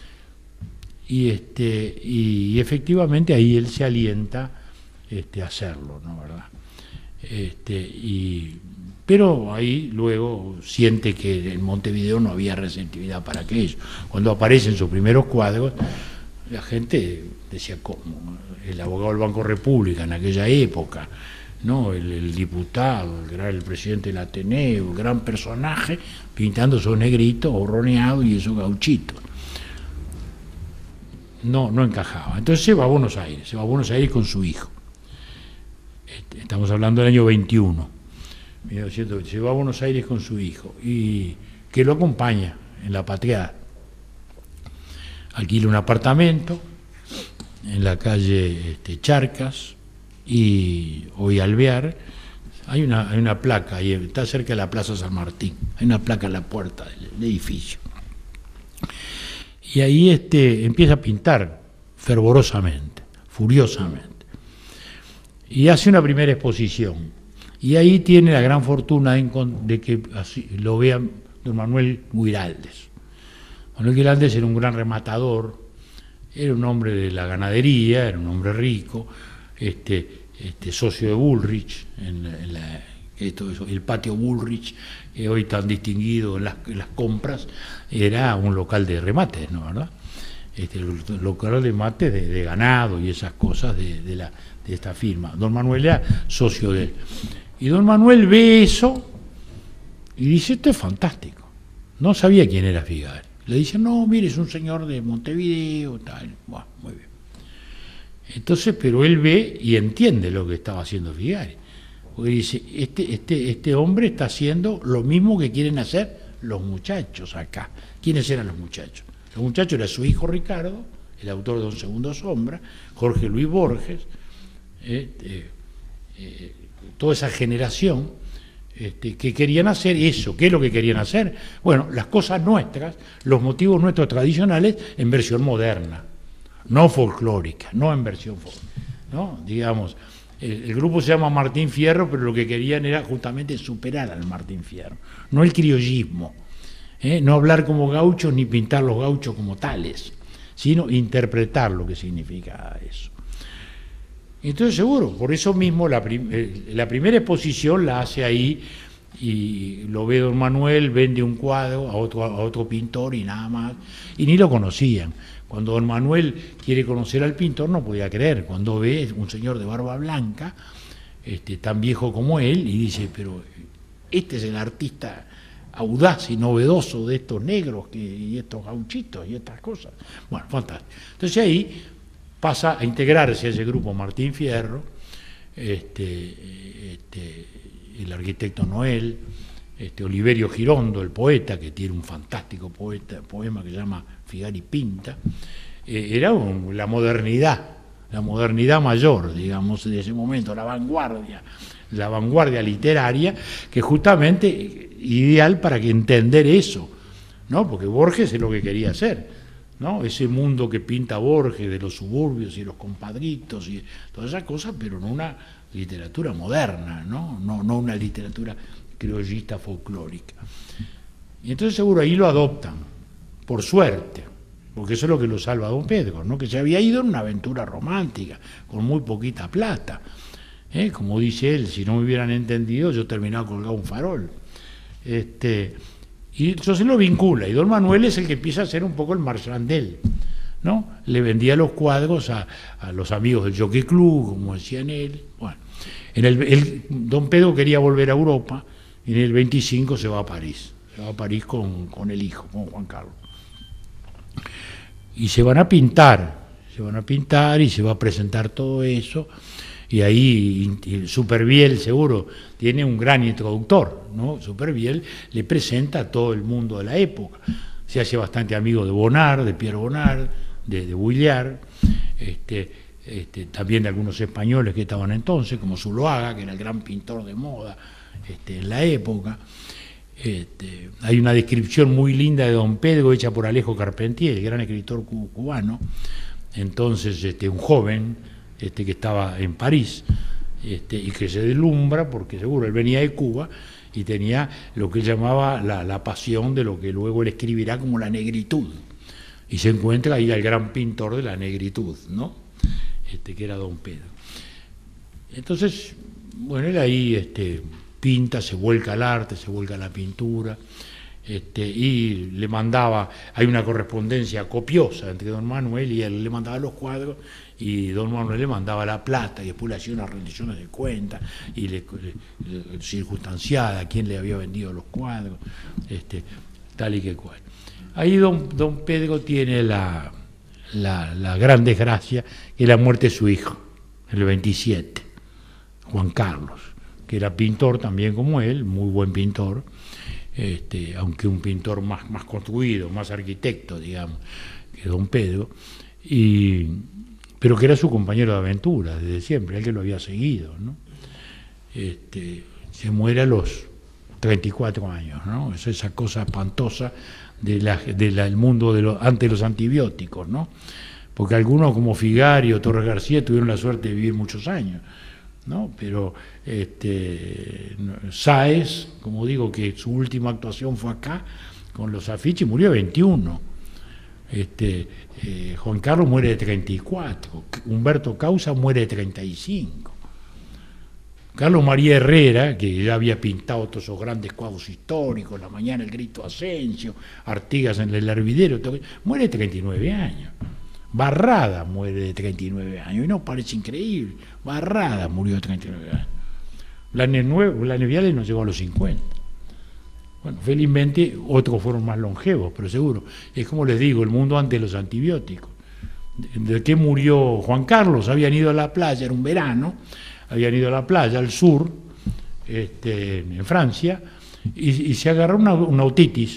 Y, este, y, y efectivamente ahí él se alienta este, a hacerlo, ¿no? ¿Verdad? Este, y, pero ahí luego siente que en Montevideo no había receptividad para aquello. Cuando aparecen sus primeros cuadros, la gente decía, ¿cómo? El abogado del Banco República en aquella época, ¿no? El, el diputado, el, gran, el presidente del Ateneo, el gran personaje, pintando esos negritos, horroneados y esos gauchitos. No, no encajaba. Entonces se va a Buenos Aires, se va a Buenos Aires con su hijo. Estamos hablando del año veintiuno. mil novecientos veinte, se va a Buenos Aires con su hijo y que lo acompaña en la patriada. Alquila un apartamento en la calle este, Charcas y hoy Alvear. Hay una, hay una placa, ahí está cerca de la Plaza San Martín, hay una placa en la puerta del, del edificio. Y ahí este, empieza a pintar fervorosamente, furiosamente. Y hace una primera exposición. Y ahí tiene la gran fortuna de, de que así, lo vean don Manuel Guiraldes. Manuel Guiraldes era un gran rematador, era un hombre de la ganadería, era un hombre rico, este, este, socio de Bullrich, en, en la, esto, eso, el patio Bullrich, que hoy tan distinguido en las, en las compras, era un local de remates, ¿no? ¿Verdad? Este, el local de remates de, de ganado y esas cosas de, de, la, de esta firma. Don Manuel era socio de él. Y don Manuel ve eso y dice, esto es fantástico. No sabía quién era Figari. Le dice, no, mire, es un señor de Montevideo, tal. Bueno, muy bien. Entonces, pero él ve y entiende lo que estaba haciendo Figari. Porque dice, este, este, este hombre está haciendo lo mismo que quieren hacer los muchachos acá. ¿Quiénes eran los muchachos? Los muchachos era su hijo Ricardo, el autor de Don Segundo Sombra, Jorge Luis Borges, eh, eh, eh, toda esa generación este, que querían hacer eso. ¿Qué es lo que querían hacer? Bueno, las cosas nuestras, los motivos nuestros tradicionales en versión moderna, no folclórica, no en versión folclórica, ¿no? Digamos, el, el grupo se llama Martín Fierro, pero lo que querían era justamente superar al Martín Fierro, no el criollismo, ¿eh? No hablar como gauchos ni pintar los gauchos como tales, sino interpretar lo que significa eso. Entonces seguro, por eso mismo la, prim la primera exposición la hace ahí y lo ve don Manuel, vende un cuadro a otro, a otro pintor y nada más, y ni lo conocían. Cuando don Manuel quiere conocer al pintor no podía creer, cuando ve un señor de barba blanca, este, tan viejo como él, y dice, pero este es el artista audaz y novedoso de estos negros que, y estos gauchitos y estas cosas. Bueno, fantástico. Entonces ahí pasa a integrarse a ese grupo Martín Fierro, este, este, el arquitecto Noel, este, Oliverio Girondo, el poeta, que tiene un fantástico poeta, poema que se llama Figari Pinta. Eh, era un, la modernidad, la modernidad mayor, digamos, de ese momento, la vanguardia, la vanguardia literaria, que justamente ideal para que entender eso, ¿no? Porque Borges es lo que quería hacer, ¿no? Ese mundo que pinta Borges de los suburbios y los compadritos y todas esas cosas, pero no una literatura moderna, ¿no? No, no una literatura criollista folclórica. Y entonces seguro ahí lo adoptan, por suerte, porque eso es lo que lo salva a don Pedro, ¿no? Que se había ido en una aventura romántica, con muy poquita plata. ¿Eh? Como dice él, si no me hubieran entendido, yo terminaba colgado un farol. Este, y entonces lo vincula, y don Manuel es el que empieza a ser un poco el marchandel, ¿no? Le vendía los cuadros a, a los amigos del Jockey Club, como decían él. Bueno, en el, el, don Pedro quería volver a Europa, y en el veinticinco se va a París, se va a París con, con el hijo, con Juan Carlos. Y se van a pintar, se van a pintar y se va a presentar todo eso. Y ahí Supervielle seguro tiene un gran introductor, ¿no? Supervielle le presenta a todo el mundo de la época. Se hace bastante amigo de Bonnard, de Pierre Bonnard, de, de Vuillard, este, este, también de algunos españoles que estaban entonces, como Zuloaga, que era el gran pintor de moda este, en la época. Este, hay una descripción muy linda de don Pedro hecha por Alejo Carpentier, el gran escritor cubano, entonces este, un joven, Este, que estaba en París, este, y que se deslumbra porque seguro él venía de Cuba y tenía lo que él llamaba la, la pasión de lo que luego él escribirá como la negritud, y se encuentra ahí al gran pintor de la negritud, ¿no? Este, que era don Pedro. Entonces, bueno, él ahí este, pinta, se vuelca al arte, se vuelca a la pintura, este, y le mandaba, hay una correspondencia copiosa entre don Manuel y él, le mandaba los cuadros y don Manuel le mandaba la plata y después le hacía unas rendiciones de cuentas y le, le, le circunstanciada a quién le había vendido los cuadros, este, tal y que cual. Ahí don, don Pedro tiene la, la, la gran desgracia, que es la muerte de su hijo, el veintisiete, Juan Carlos, que era pintor también como él, muy buen pintor, este, aunque un pintor más, más construido, más arquitecto, digamos, que don Pedro, y, pero que era su compañero de aventura desde siempre, él que lo había seguido, ¿no? Este, se muere a los treinta y cuatro años, ¿no? Es esa cosa espantosa de la, de la, del mundo de los, ante los antibióticos, ¿no? Porque algunos como Figari o Torres García tuvieron la suerte de vivir muchos años, ¿no? Pero este, Sáez, como digo, que su última actuación fue acá con los afiches, murió de veintiuno. Este, eh, Juan Carlos muere de treinta y cuatro, Humberto Causa muere de treinta y cinco. Carlos María Herrera, que ya había pintado todos esos grandes cuadros históricos, La mañana el grito Asensio, Artigas en el hervidero, todo, muere de treinta y nueve años. Barrada muere de treinta y nueve años, y no parece increíble, Barrada murió de treinta y nueve años. Blanes Viales no llegó a los cincuenta. Bueno, felizmente otros fueron más longevos, pero seguro. Es como les digo, el mundo antes de los antibióticos. ¿De, de qué murió Juan Carlos? Habían ido a la playa, era un verano, habían ido a la playa al sur, este, en Francia, y, y se agarró una, una otitis.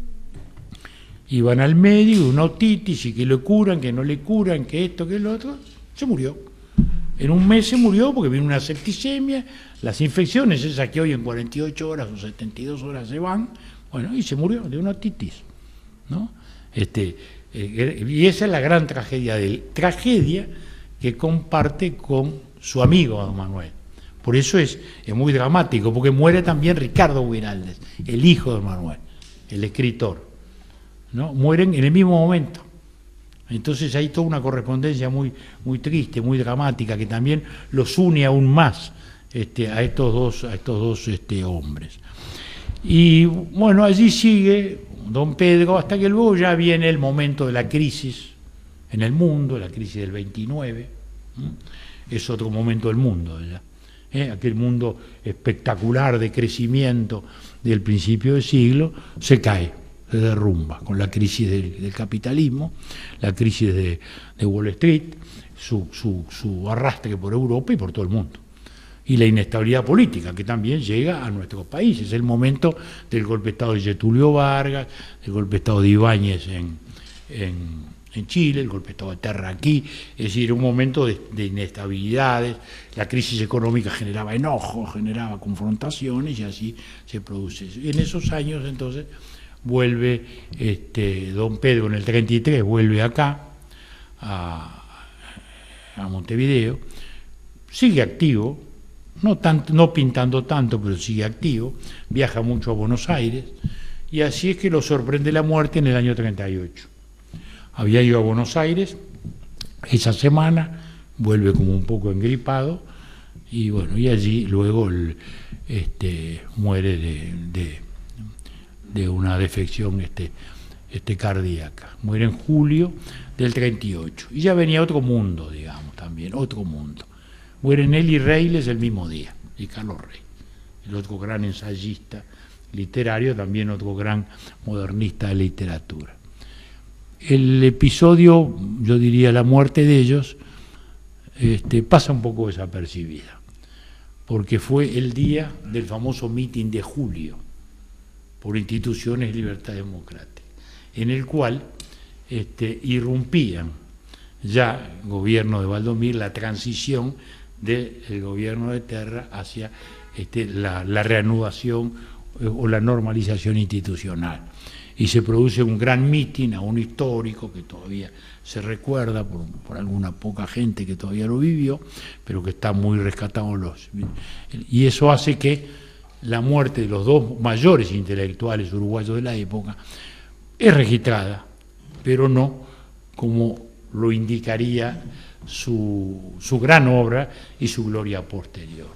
Iban al médico, una otitis, y que le curan, que no le curan, que esto, que lo otro, se murió. En un mes se murió porque vino una septicemia, las infecciones esas que hoy en cuarenta y ocho horas o setenta y dos horas se van, bueno, y se murió de una otitis, ¿no? Este, eh, y esa es la gran tragedia de él, tragedia que comparte con su amigo don Manuel. Por eso es, es muy dramático, porque muere también Ricardo Guiraldes, el hijo de don Manuel, el escritor, ¿no? Mueren en el mismo momento. Entonces hay toda una correspondencia muy, muy triste, muy dramática, que también los une aún más este, a estos dos, a estos dos este, hombres. Y bueno, allí sigue don Pedro hasta que luego ya viene el momento de la crisis en el mundo, la crisis del veintinueve, ¿sí? Es otro momento del mundo ya. ¿eh? Aquel mundo espectacular de crecimiento del principio del siglo, se cae, se derrumba con la crisis del, del capitalismo, la crisis de, de Wall Street, su, su, su arrastre por Europa y por todo el mundo. Y la inestabilidad política, que también llega a nuestros países. El momento del golpe de Estado de Getúlio Vargas, el golpe de Estado de Ibáñez en, en, en Chile, el golpe de Estado de Terra aquí, es decir, un momento de, de inestabilidades, la crisis económica generaba enojo, generaba confrontaciones y así se produce eso. Y en esos años entonces vuelve este, don Pedro en el treinta y tres, vuelve acá a, a Montevideo, sigue activo, No, tanto, no pintando tanto, pero sigue activo, viaja mucho a Buenos Aires, y así es que lo sorprende la muerte en el año treinta y ocho. Había ido a Buenos Aires, esa semana, vuelve como un poco engripado, y bueno, y allí luego el, este, muere de, de, de una defección este, este, cardíaca. Muere en julio del treinta y ocho, y ya venía otro mundo, digamos, también, otro mundo. Mueren Nelly Reyles el mismo día, y Carlos Rey, el otro gran ensayista literario, también otro gran modernista de literatura. El episodio, yo diría la muerte de ellos, este, pasa un poco desapercibida, porque fue el día del famoso mitin de julio por Instituciones de Libertad Democrática, en el cual este, irrumpían ya el gobierno de Valdomir, la transición del gobierno de Terra hacia este, la, la reanudación eh, o la normalización institucional. Y se produce un gran mitin, aún histórico, que todavía se recuerda por, por alguna poca gente que todavía lo vivió, pero que está muy rescatado. Los, y eso hace que la muerte de los dos mayores intelectuales uruguayos de la época es registrada, pero no como lo indicaría Su, su gran obra y su gloria posterior.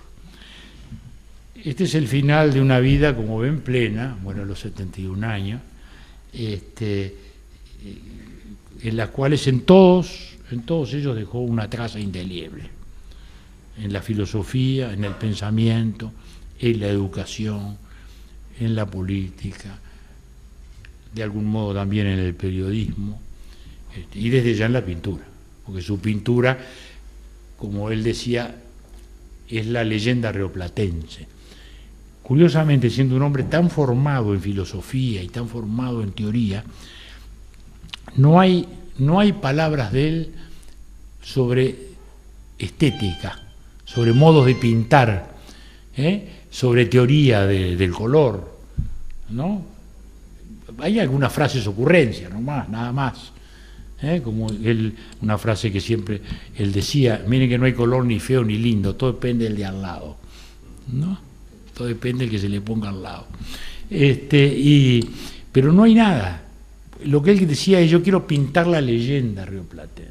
Este es el final de una vida, como ven, plena, bueno, a los setenta y un años, este, en las cuales en todos, en todos ellos dejó una traza indeleble, en la filosofía, en el pensamiento, en la educación, en la política, de algún modo también en el periodismo, este, y desde ya en la pintura. Porque su pintura, como él decía, es la leyenda rioplatense. Curiosamente, siendo un hombre tan formado en filosofía y tan formado en teoría, no hay, no hay palabras de él sobre estética, sobre modos de pintar, ¿eh? sobre teoría de, del color, ¿no? Hay algunas frases ocurrencias, no más, nada más. ¿Eh? Como él, una frase que siempre él decía, miren que no hay color ni feo ni lindo, todo depende del de al lado, ¿no? Todo depende del que se le ponga al lado. Este, y, pero no hay nada. Lo que él decía es, yo quiero pintar la leyenda rioplatense.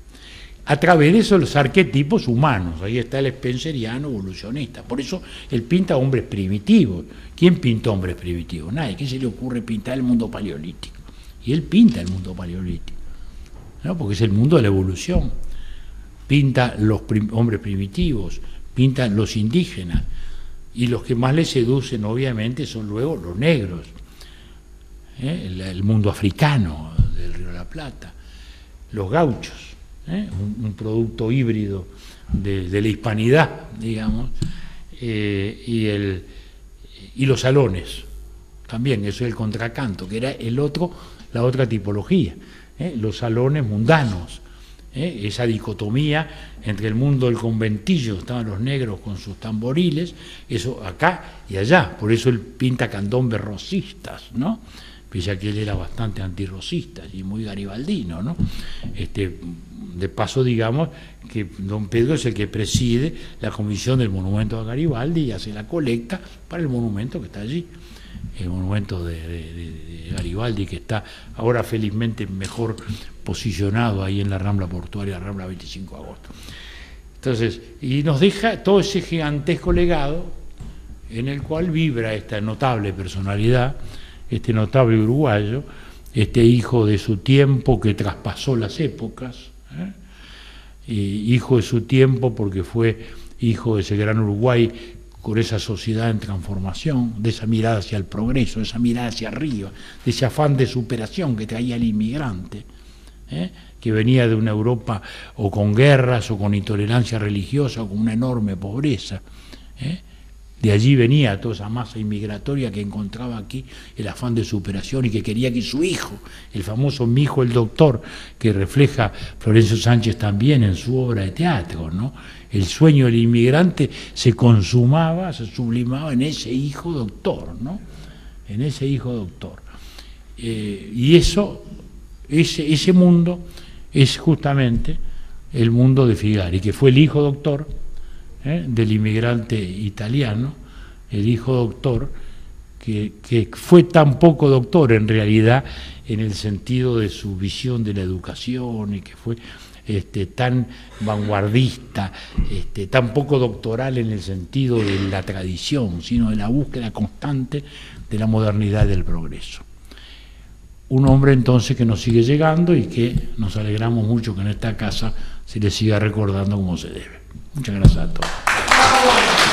A través de eso los arquetipos humanos, ahí está el spenceriano evolucionista. Por eso él pinta hombres primitivos. ¿Quién pintó hombres primitivos? Nadie. ¿Qué se le ocurre pintar el mundo paleolítico? Y él pinta el mundo paleolítico, ¿no? Porque es el mundo de la evolución. Pinta los prim hombres primitivos, pinta los indígenas, y los que más le seducen obviamente son luego los negros, ¿eh? el, el mundo africano del Río de la Plata, los gauchos, ¿eh? un, un producto híbrido de, de la hispanidad, digamos, eh, y, el, y los salones, también, eso es el contracanto, que era el otro, la otra tipología. ¿Eh? Los salones mundanos, ¿eh? esa dicotomía entre el mundo del conventillo, estaban los negros con sus tamboriles, eso acá y allá, por eso él pinta candombes rosistas, ¿no? Pese a que él era bastante antirrosista y muy garibaldino, ¿no? Este, de paso, digamos que don Pedro es el que preside la comisión del monumento a Garibaldi y hace la colecta para el monumento que está allí, el monumento de, de, de Garibaldi, que está ahora felizmente mejor posicionado ahí en la Rambla Portuaria, la Rambla veinticinco de agosto. Entonces, y nos deja todo ese gigantesco legado en el cual vibra esta notable personalidad, este notable uruguayo, este hijo de su tiempo que traspasó las épocas, ¿eh? Y hijo de su tiempo porque fue hijo de ese gran Uruguay con esa sociedad en transformación, de esa mirada hacia el progreso, de esa mirada hacia arriba, de ese afán de superación que traía el inmigrante, ¿eh? que venía de una Europa o con guerras o con intolerancia religiosa o con una enorme pobreza. ¿eh? De allí venía toda esa masa inmigratoria que encontraba aquí el afán de superación y que quería que su hijo, el famoso Mi hijo el doctor, que refleja Florencio Sánchez también en su obra de teatro, ¿no? El sueño del inmigrante se consumaba, se sublimaba en ese hijo doctor, ¿no? En ese hijo doctor. Eh, y eso, ese, ese mundo es justamente el mundo de Figari, que fue el hijo doctor, ¿eh? del inmigrante italiano, el hijo doctor, que, que fue tan poco doctor en realidad en el sentido de su visión de la educación y que fue este, tan vanguardista, este, tan poco doctoral en el sentido de la tradición, sino de la búsqueda constante de la modernidad y del progreso. Un hombre entonces que nos sigue llegando y que nos alegramos mucho que en esta casa se le siga recordando como se debe. Muchas gracias a todos.